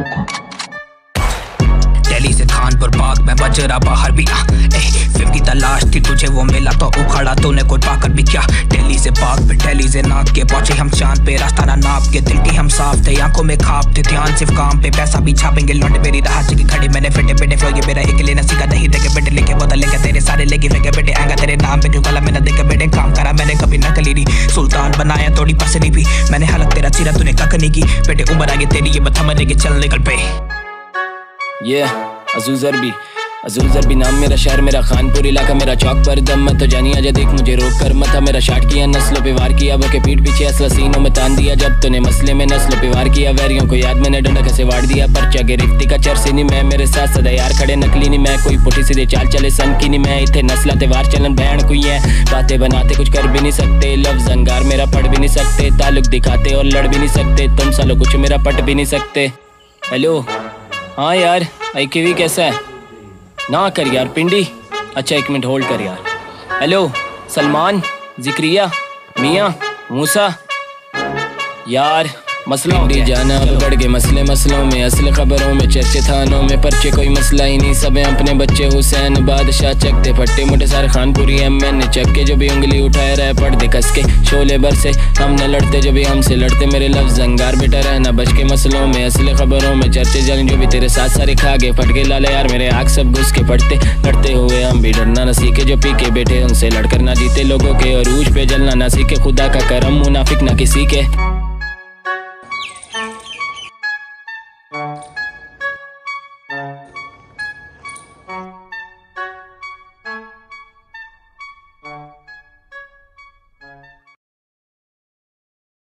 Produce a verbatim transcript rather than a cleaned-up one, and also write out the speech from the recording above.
दिल्ली से खानपुर पाक में बज रहा बाहर भी आ फिर की तलाश थी तुझे वो मिला तो उखाड़ा तूने कोई पाकर भी क्या। दिल्ली से पाक पे दिल्ली से नाक के पहुंचे हम चांद पे रास्ता ना नाप के दिल की हम साफ थे आंखों में खाप थे ध्यान सिर्फ काम पे पैसा भी छापेंगे लौटे मेरी राह की खड़ी मैंने फेटे बेटे फ्लो ये मेरा एक लेना सीखा नहीं देखे बेटे लेके बदल लेके तेरे सारे लेके फेंके बेटे आएगा तेरे नाम पे क्यों गला मैंने देखे बेटे काम करा मैंने कभी नकली नहीं सुल्तान बनाया थोड़ी पसंदी भी मैंने हालत तेरा चीरा तूने कक नहीं की बेटे उम्र आगे तेरी ये बता मरने के चल निकल पे। ये अज़ूज़ अरबी अज़ूज़ अरबी नाम मेरा शहर मेरा खानपुर इलाका मेरा चौक पर दम मत तो जानी आजा देख मुझे रोक कर मत मेरा शाट किया नस्लों पे वार किया वो के पीठ पीछे असला सीनों में तान दिया जब तूने मसले में नस्लों पे वार किया वैरियों को याद मैंने डंडा कैसे वार दिया पर्चा गिरफ्ती का चरसी नहीं मैं मेरे साथ सदा यार खड़े नकली नहीं मैं कोई पुठी सीधे चाल चले सन की नहीं मैं इतने नस्ला त्योहार चलन बहन कोई है बातें बनाते कुछ कर भी नहीं सकते लफ्ज़ अंगार मेरा पढ़ भी नहीं सकते ताल्लुक दिखाते और लड़ भी नहीं सकते तुम सालों कुछ मेरा पट भी नहीं सकते। हेलो हाँ यार आई के वी कैसा है ना कर यार पिंडी अच्छा एक मिनट होल्ड कर यार। हेलो सलमान जिक्रिया मियाँ मूसा यार मसला हो जाना अब बढ़ गए मसले मसलों में असल खबरों में चर्चे थानों में पर्चे कोई मसला ही नहीं सब अपने बच्चे हुसैन बादशाह चकते फट्टे मोटे सारे खानपुरी एम एन चक के जो भी उंगली उठाए रहे पढ़ दे कस के शोले बर से हम न लड़ते जो भी हमसे लड़ते मेरे लफ्ज़ अंगार बेटा रहना बच के मसलों में असल खबरों में चर्चे जंग जो भी तेरे साथ सारे खा गए फट के लाले यार मेरे आग सब घुस के पढ़ते लड़ते हुए हम भी डरना न सीखे जो पी के बैठे उनसे लड़कर ना जीते लोगों के और ऊज पे जलना ना सीखे खुदा का करम मुनाफिक ना किसी के।